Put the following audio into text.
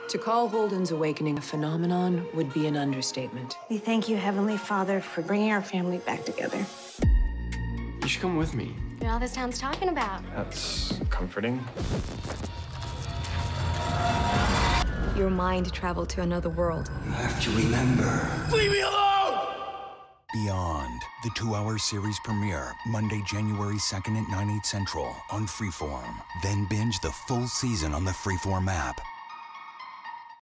To call Holden's awakening a phenomenon would be an understatement. We thank you, Heavenly Father, for bringing our family back together. You should come with me. You're all this town's talking about. That's comforting. Your mind traveled to another world. You have to remember. Leave me alone! Beyond, the 2-hour series premiere, Monday, January 2nd at 9/8 Central on Freeform. Then binge the full season on the Freeform app.